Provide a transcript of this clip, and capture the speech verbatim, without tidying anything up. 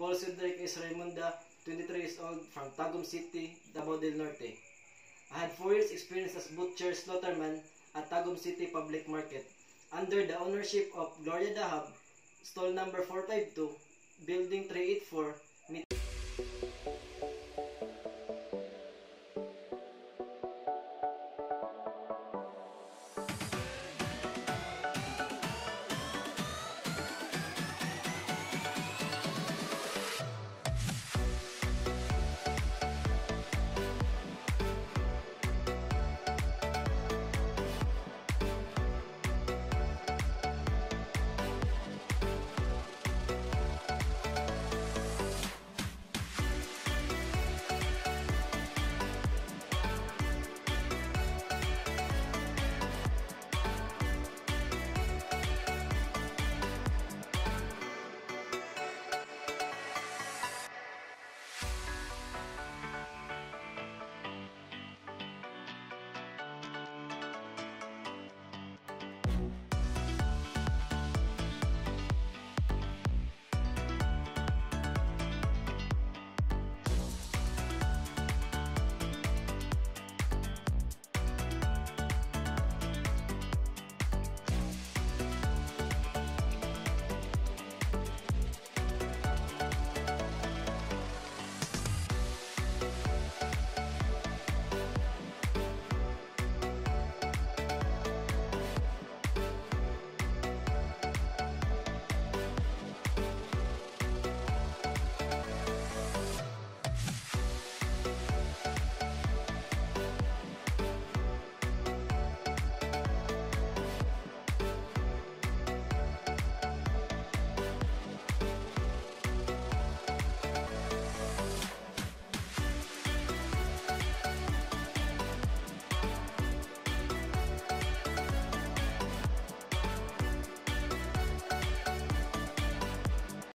Paul Cedric S. Raimunda, twenty-three years old, from Tagum City, Davao del Norte. I had four years experience as butcher slaughterman at Tagum City Public Market under the ownership of Gloria Dahab, stall number four five two, building three eighty-four,